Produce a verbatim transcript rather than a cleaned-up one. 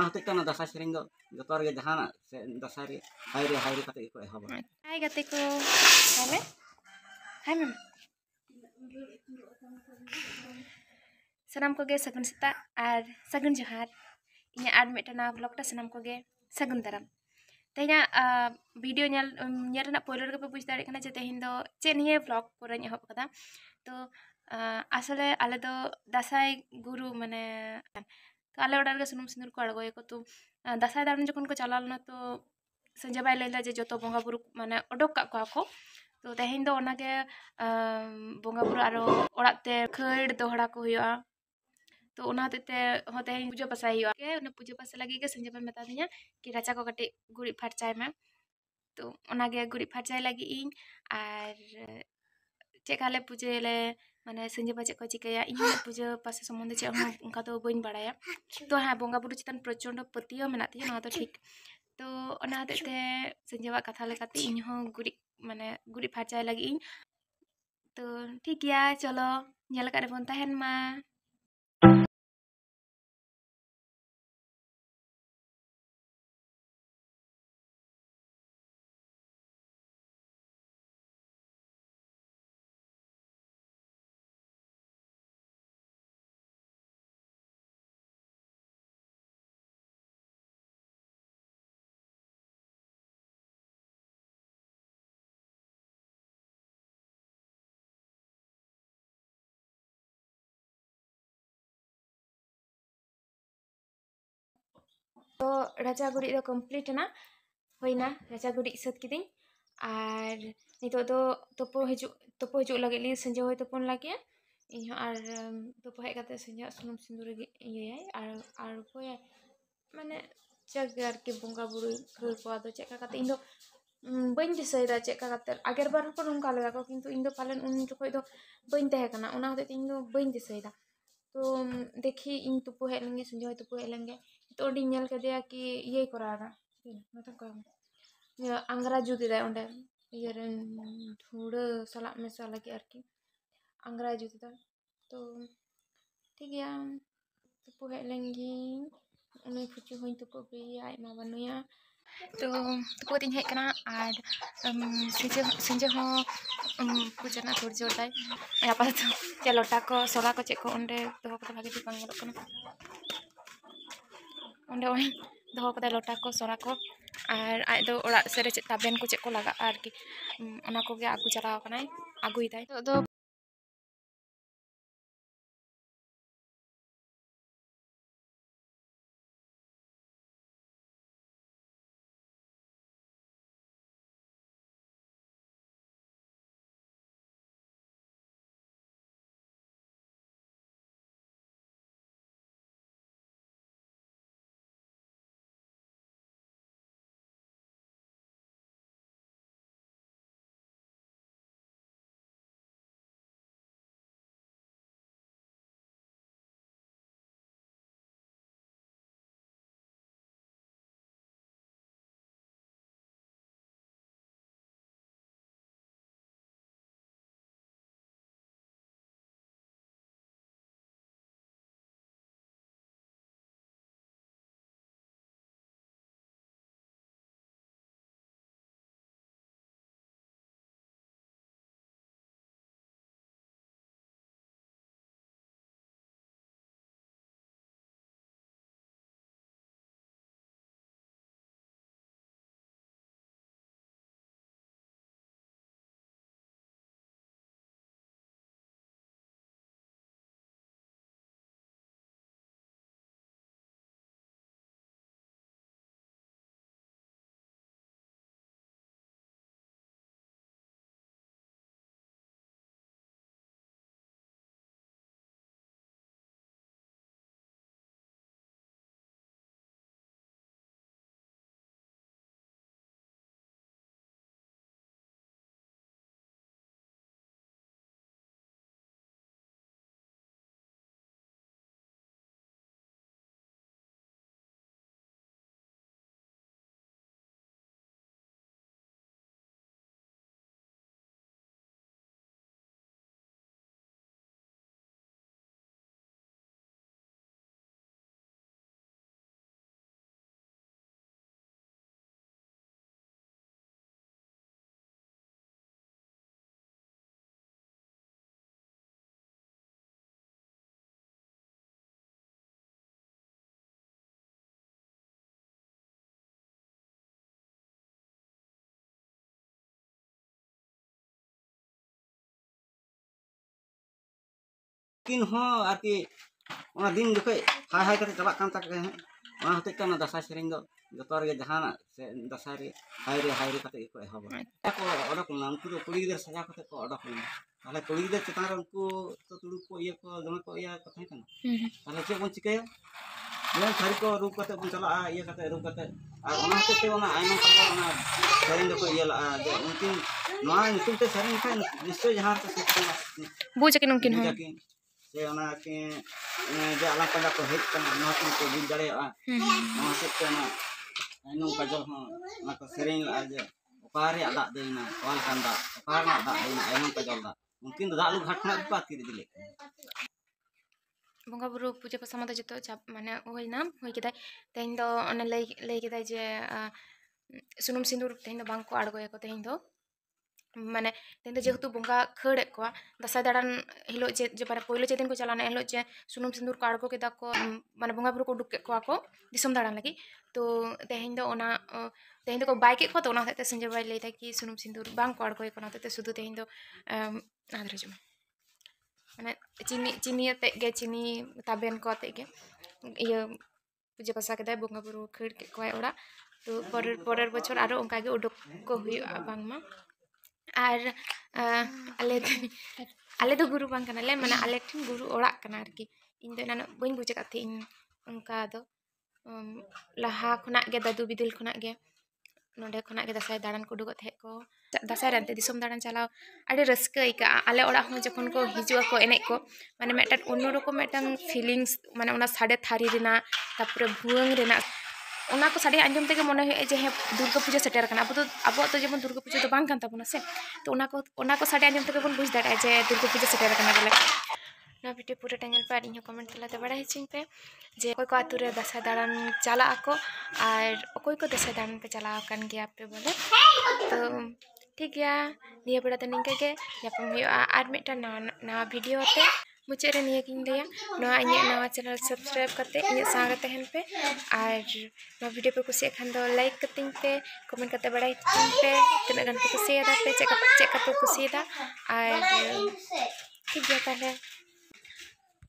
hotei kan dasar sering do jotor ge jahana se dasar hairi hairi kate ko ehaba. Hai gate ko. Hai Hai mem. Sanam koge sagun seta ar sagun johar. Inya ar metana vlog ta sanam koge sagun daram. Tehnya video nyal nyal na poiler ke buj dare kana je tehin do che niye vlog koranya ehop kada. To asale ale do dasai guru mane तो आले order के सुनुम सिंदूर को अड़गोए को तो दसाई दारन जखन को चलाल ना तो संजय भाई लैला जे जतो बोंगा बुरु माने ओडोक का को को तो तेहिन दो ओना के बोंगा बुरु आरो ओड़ाते खैड़ दोहड़ा को हुआ तो ओना ते हो तेहिन पूजा पासा हुआ के ओना पूजा पासा लगी के संजय भाई बता दिया कि राचा को कटे गुड़ी फरचाय में तो ओना के गुड़ी फरचाय लगी इन आर चेकाले पूजे ले माने संजय बाजे को चिकया इन पूजा पासे सम्बन्ध चे उनका तो बइन बड़ाया तो हाँ बोंगा बुरु चितन प्रचंड पतियो मेनाती ना तो ठीक तो ओना हते ते संजय बा कथा लेकाते इन हो गुड़ी माने गुड़ी फरचाय लगी इन तो ठीक या चलो nyala ka rebon tahen ma तो राजा गुड़ी दो कंप्लीट ना होइना राजा गुड़ी सत किदिन आर नितो दो तोपो हिजु तोपो हिजु लगे ली संजय होय तोपन लगे इन आर तोपो हेज काते संजय सुनुम सिंदूर इये आर आर कोय माने जगर के बोंगा बुरु खर को आदो चेका काते इन दो बइन दिसैदा चेका काते आगर बार को नंका लगा को किंतु इन दो पालन उन जखोय दो बइन तहे कना ओना होते इन दो बइन दिसैदा तो देखी इन तुपो हेज लेंगे संजय होय तुपो हेज लेंगे तो ओडी nyal kadea कि ये करादा मतलब का अंगरा जुदी दा ओंडे इयरन थोड़ा सलाक मेसा लगी आरकी अंगरा जुदी दा तो ठीक है तुपो हेज लेंगी उन्हें फुची होई तुपो भी आई मा बनुया तो तुपो दिन हेज कना आर संजय संजय हो पूजना थोड़ी जोर दाय apa tuh ya loटा को सोला को चेक को ओंडे दोहो को भागे दिपांग गलो कना ओंडे ओई दोहो को लोटा को सोला को आर आय दो ओड़ा सेरे चे ताबेन को चेक को लगा आरकी ओना को गे आगु चलाव कनाय आगुई दाय तो kin ho arti ona din jokai hai hai kate chalak kan tak he ona hote ta ona dasai sering do jotor ge jahana se dasai re hai re hai re kate ko ehoba ko odok na unku do kuli gider saja kate ko odok na tale kuli gider cetar unku to tudu ko iya ko dome ko iya ko thain kana tale che bon cikaya dia cari ko ru kate bon chala iya kate ru kate ar ona hote te ona aina ko ona sering do ko iya la de mungkin noa nyutum te sering kan nistoy jahar te sikna buja kin mungkin ho se ona ke je alam pada ko hit kan no ko buj dare a no se ke na anu kajol ho na ko sering la aja opare ada deina wal kanda opare ada deina anu kajol da mungkin da lu ghatna baat kiri dile bongga buru puja pasama da joto chap mane hoina hoi kidai tehin do ona lei lei kidai je sunum sindur tehin do bang ko adgoya ko tehin do माने तेन जेहेतु बंगा खड़े को दसाई दाड़ान हिलो जे जे पारे पहिलो जेदिन को चलाना हिलो जे सुनुम सिंदूर को आड़गो केदा को माने बंगा बुरु को उडुक को को दिसम दाड़ान लगी तो तेहेन दो ओना तेहेन दो को बाइक को तो ओना ते संजय बाई लेता कि सुनुम सिंदूर बांग को आड़गो को ते सुदु तेहेन दो आदरे जम माने चीनी चीनी ते गे चीनी ताबेन को ते गे ये पूजा पासा केदा बंगा बुरु खड़ के को ओड़ा तो परेर परेर बछर आरो ओंका गे उडुक को हुई बांगमा और आले आले दो गुरु बांग कनाले माने आले ठिन गुरु ओड़ाक कना आरकी इन दो नाना बइन बुझे काथि इन उनका दो लहा खना गे दादू बिदिल खना गे नोडे खना गे दसाई दाड़ान को उडुगत हे को दसाई रानते दिसम दाड़ान चलाव आडे रस्का इका आले ओड़ा हो जखन को हिजुआ को एने को माने मेटन अन्य रकम मेटन फीलिंग्स माने ओना साडे थारी रेना तारपरे भुवंग रेना ओना को साडे आंजम तेगे मने हुए जे दुर्गा पूजा सेटर कना अब तो अब तो जेमन दुर्गा पूजा तो बांग कान ताबोना से तो ओना को ओना को साडे आंजम तेगे बन बुझ दाड़ा जे दुर्गा पूजा सेटर कना बोले ना वीडियो पूरा टाइम पर इन कमेंट तलाते बड़ा हिचिंग पे जे कोई को आतुरे दसाई दाड़ान चला आको और कोई को दसाई दाड़ान पे चला कान गया पे बोले तो ठीक गया निया बेड़ा तो निंका के यापम हुआ आर मिटा ना ना वीडियो आते मुझे रे निया किन दिया नवा इने नवा चैनल सब्सक्राइब करते इने सांग तहन पे और नवा वीडियो पे कुछ खान दो लाइक करते पे कमेंट करते बड़ा पे तना गन पे कुछ पे चेक चेक पे कुछ और ठीक है ताले